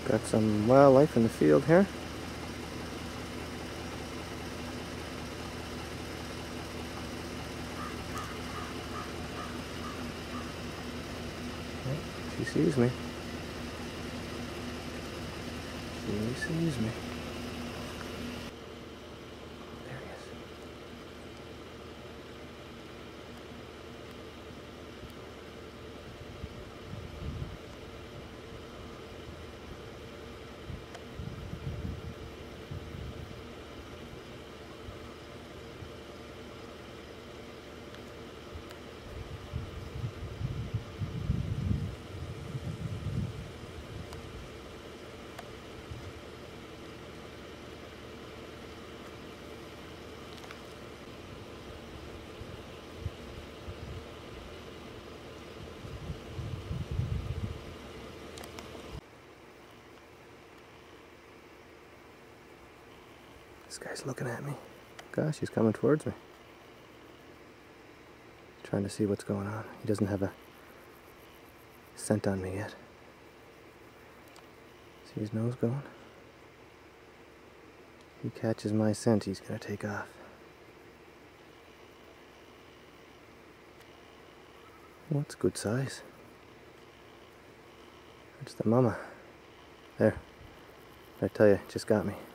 Got some wildlife in the field here. She sees me. She sees me. There he is. This guy's looking at me. Gosh, he's coming towards me. Trying to see what's going on. He doesn't have a scent on me yet. See his nose going? If he catches my scent, he's gonna take off. Well, that's good size. That's the mama. There. I tell you, it just got me.